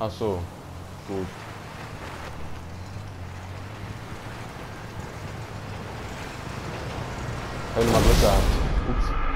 Ach so, gut. Hätte mal Glück gehabt. Ups.